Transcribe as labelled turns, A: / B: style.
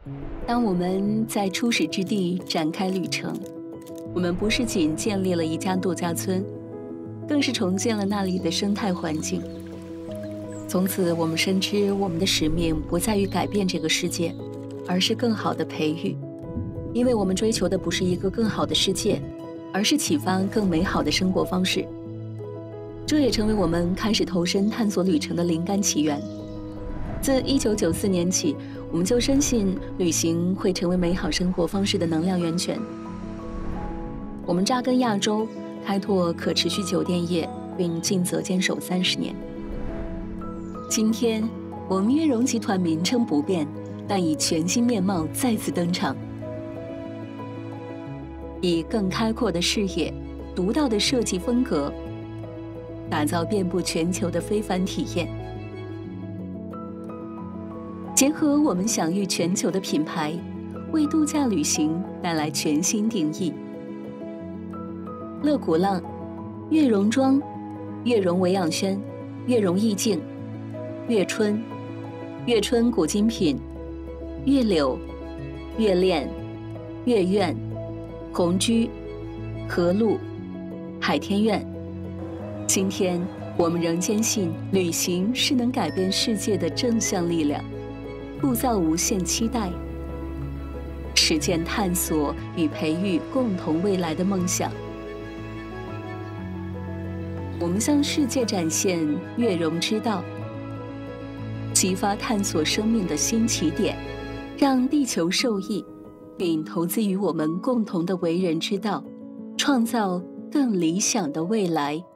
A: 当我们在初始之地展开旅程，我们不是仅建立了一家度假村，更是重建了那里的生态环境。从此，我们深知我们的使命不在于改变这个世界，而是更好的培育。因为我们追求的不是一个更好的世界，而是启发更美好的生活方式。这也成为我们开始投身探索旅程的灵感起源。自1994年起，我们就深信旅行会成为美好生活方式的能量源泉。我们扎根亚洲，开拓可持续酒店业，并尽责坚守30年。今天，我们悦榕集团名称不变，但以全新面貌再次登场，以更开阔的视野、独到的设计风格，打造遍布全球的非凡体验。结合我们享誉全球的品牌，为度假旅行带来全新定义。乐古浪、悦榕庄、悦榕维养轩、悦榕意境、悦春、悦春古精品、悦柳、悦恋、悦苑、红居、和路、海天苑。今天，我们仍坚信，旅行是能改变世界的正向力量，铸造无限期待，实践探索与培育共同未来的梦想。我们向世界展现悦榕之道，激发探索生命的新起点，让地球受益，并投资于我们共同的为人之道，创造更理想的未来。